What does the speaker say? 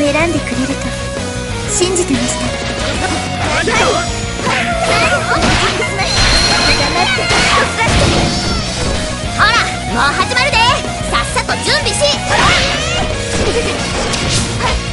選んでくれると信じてました。ほら、もう始まるで。さっさと準備し。